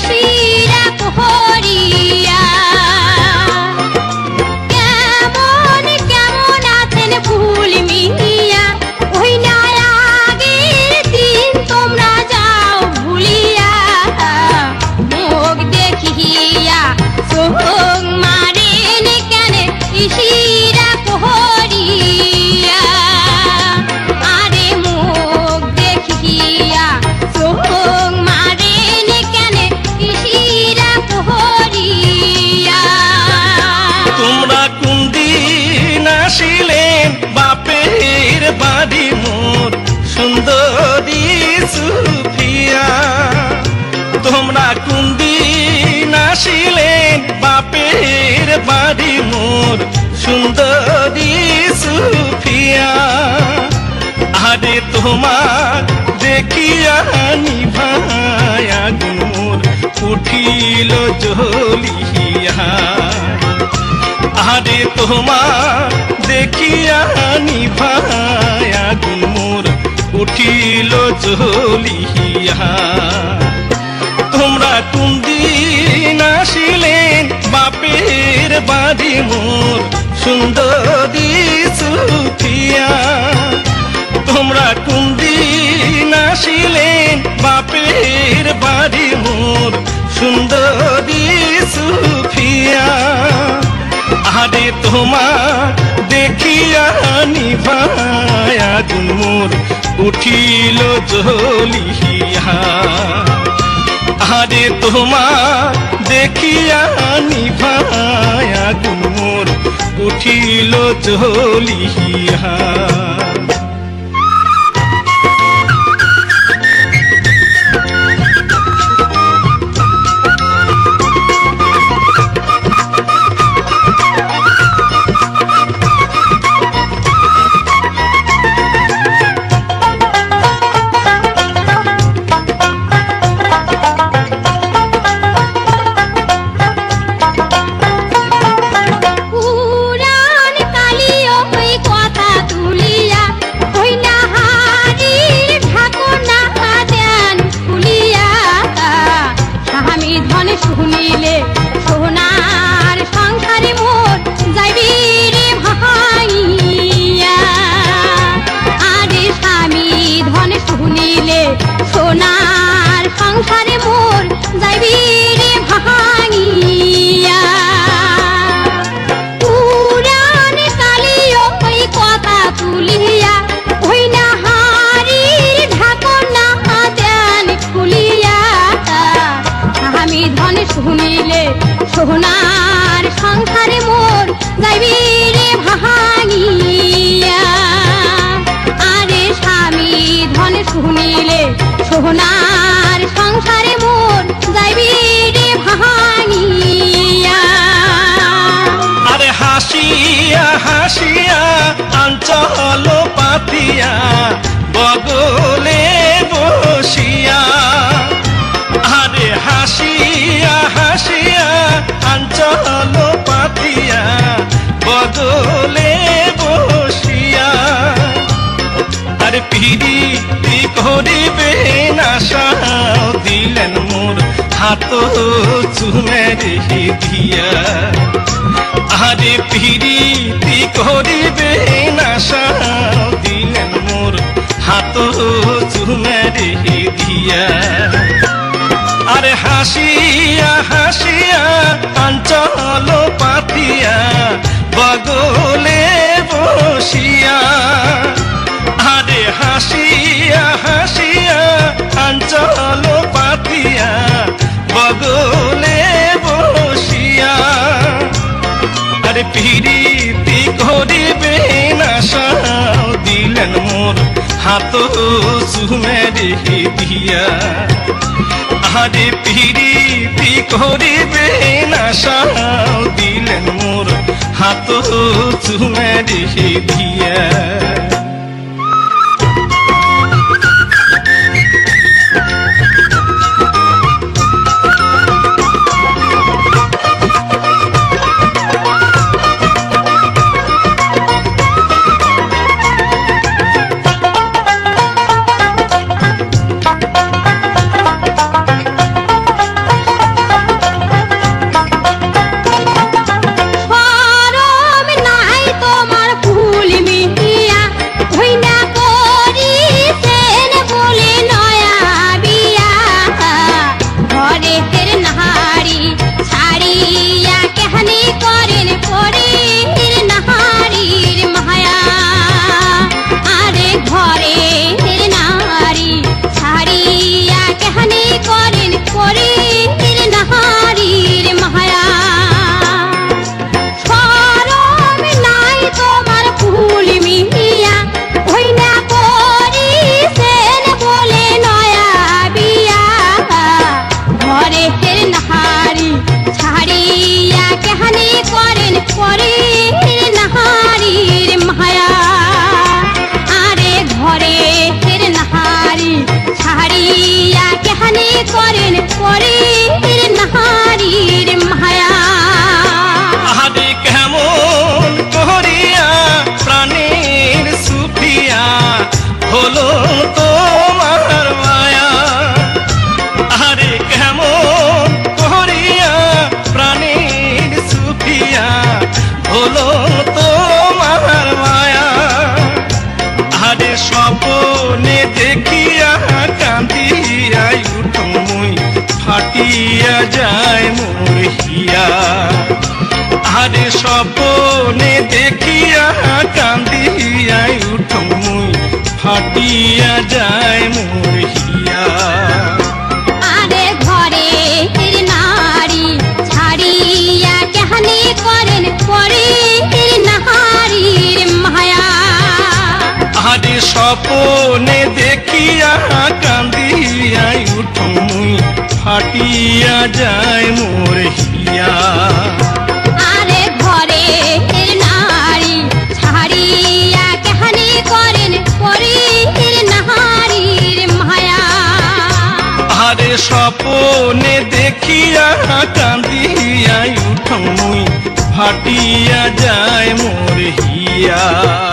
শিশিরা পোহরিয়া কেমন কেমন আছেন ফুল মিয়া ওই না আগের দিন তোমরা যাও ভুলিয়া মুখ দেখিয়া চোখ মারেন কেন শিশিরা পোহরিয়া আরে মুখ দেখিয়া চোখ মারেন কেন শিশিরা পোহরিয়া তোমরা কোন দিন আসিলেন বাপের বাড়ি মোর সুন্দরী সুফিয়া তোমরা কোন দিন আসিলেন বাপের বাড়ি মোর সুন্দরী সুফিয়া আরে তোমার দেখিয়া নিভায়া গুণ উঠিল জ্বলিয়া আরে তোমার দেখিয়া নিভায়া গুণ উঠিল জ্বলিয়া তোমরা কোন দিন আসিলেন বাপের বাড়ি মোর সুন্দরী সুফিয়া তোমরা কোন দিন আসিলেন বাপের বাড়ি মোর সুন্দরী সুফিয়া আরে তোমার দেখিয়া নিভায়া গুণ মোর উঠিল জ্বলিয়া আরে তোমার দেখিয়া নিভায়া গুণ মোর উঠিল জ্বলিয়া পুরাণ কালিও ওই কথা তুলিয়া ওই না হাড়ির ঢাকনা দেন খুলিয়া স্বামী ধন শুনিলে সোনার সংসারে মোর যাইবি রে ভাইয়া আরে স্বামী ধন শুনিলে সোনার সংসারে মোর যাইবি রে ভাইয়া পুরাণ কালিও ওই কথা তুলিয়া ওই না হাড়ির ঢাকনা দেন খুলিয়া আমি ধন শুনিলে সোনার সংসারে মোর যাইবি রে ভাঙিয়া আরে স্বামী ধন শুনিলে সোনার সংসারে মোর যাইবি রে ভাঙিয়া আরে হাসিয়া হাসিয়া অঞ্চল পাতিয়া বগলে বসিয়া আরে হাসিয়া হাসিয়া অঞ্চল পাতিয়া বগলে বসিয়া আরে পিড়ি করিবে না সাও দিলেন মোর হাত চুমে রেখে দিয়া আরে পিড়ি করিবে না সাও দিলেন মোর হাত চুমে রেখে দিয়া আরে হাসিয়া হাসিয়া অঞ্চল পাতিয়া বগলে বসিয়া আরে হাসিয়া হাসিয়া অঞ্চল পাতিয়া বগলে বসিয়া আরে পিড়ি করিবে না সাও দিলেন মোর হাত চুমে রেখে দিয়া আরে পিড়ি করিবে না সাও দিলেন মোর হাত চুমে রেখে দিয়া ফাটিয়া যায় মোর হিয়া আরে স্বপনে দেখিয়া কান্দিয়াই উঠো মুই ফাটিয়া যায় মোর হিয়া আরে ঘরে নারী ছাড়িয়া কেহানি করেন পরে নারীর মায়া আরে স্বপনে দেখিয়া কান্দিয়াই উঠো মুই ফাটিয়া যায় মোর হিয়া আরে ঘরে নারী ছাড়িয়া কেহানি করেন পরে নারীর মায়া আরে স্বপনে দেখিয়া কান্দিয়াই উঠো মুই ফাটিয়া যায় মোর হিয়া।